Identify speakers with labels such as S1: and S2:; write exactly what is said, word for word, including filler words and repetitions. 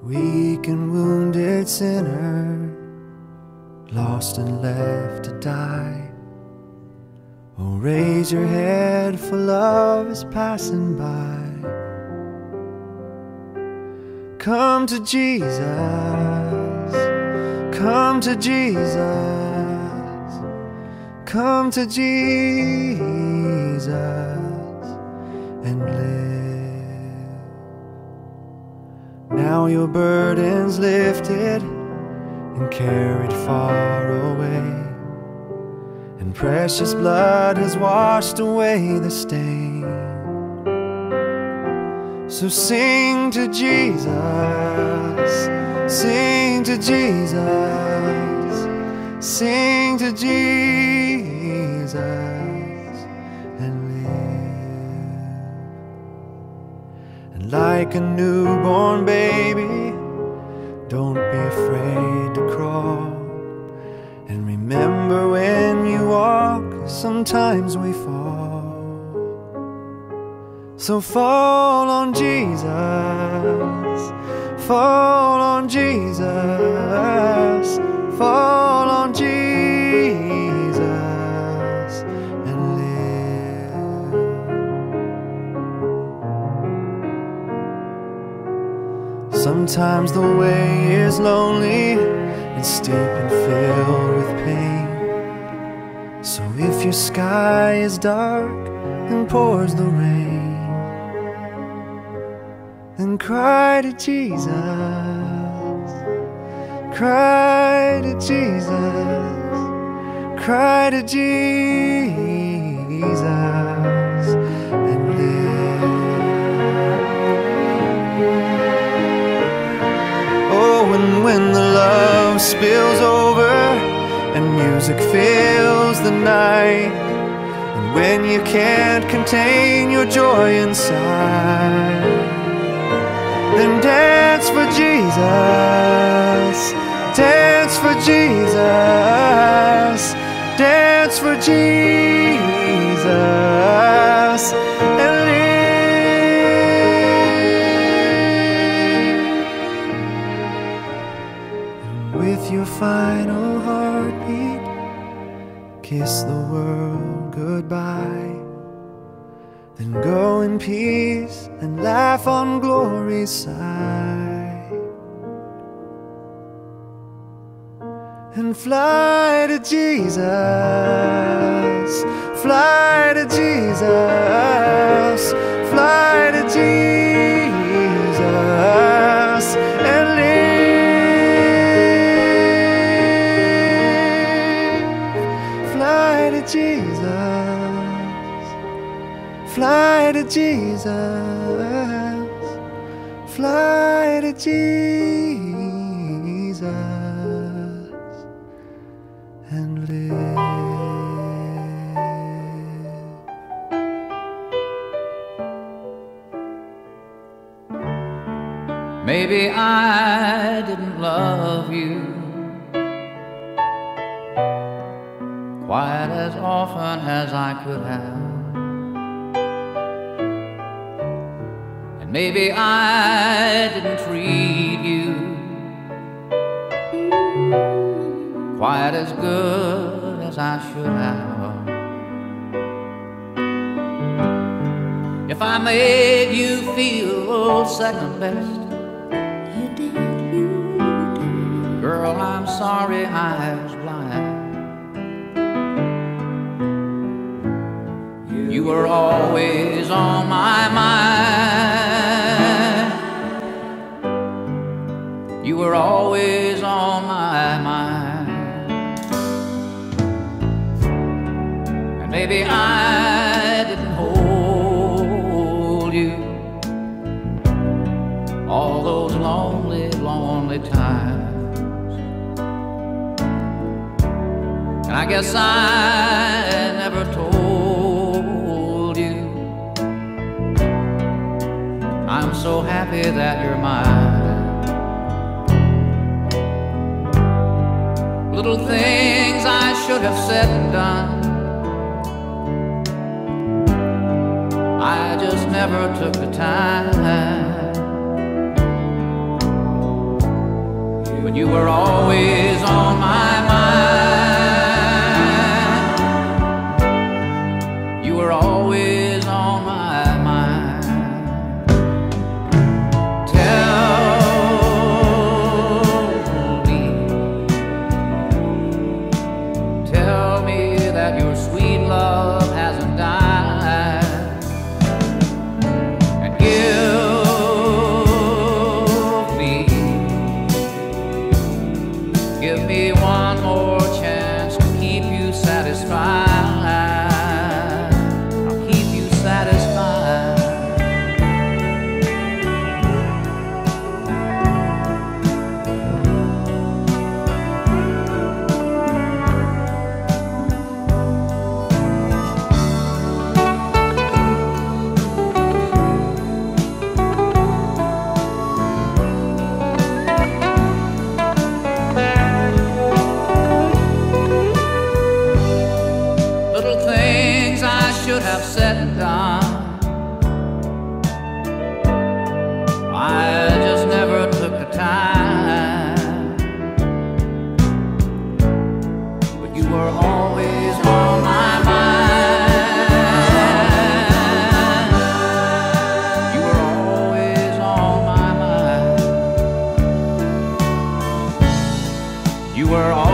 S1: weak and wounded sinner, lost and left to die. Oh, raise your head, for love is passing by. Come to Jesus, come to Jesus, come to Jesus and live. Now your burden's lifted and carried far away, and precious blood has washed away the stain. So sing to Jesus, sing to Jesus, sing to Jesus and live. And like a newborn baby, don't be afraid to crawl. And remember, when you walk, sometimes we fall. So fall on Jesus, fall on Jesus, fall on Jesus and live. Sometimes the way is lonely and steep and filled with pain. So if your sky is dark and pours the rain, then cry to Jesus, cry to Jesus, cry to Jesus and live. Oh, and when the love spills over and music fills the night, and when you can't contain your joy inside, then dance for Jesus, dance for Jesus, dance for Jesus and live. And with your final heartbeat, kiss the world goodbye. Then go in peace and laugh on glory's side, and fly to Jesus, fly to Jesus, fly to Jesus and live. Fly to Jesus, fly to Jesus, fly to Jesus and live.
S2: Maybe I didn't love you quite as often as I could have. Maybe I didn't treat you quite as good as I should have. If I made you feel second best,
S3: you did, you did.
S2: Girl, I'm sorry I was blind. You, you were always on my mind. You were always on my mind. And maybe I didn't hold you all those lonely, lonely times. And I guess I never told you I'm so happy that you're mine. Little things I should have said and done, I just never took the time. were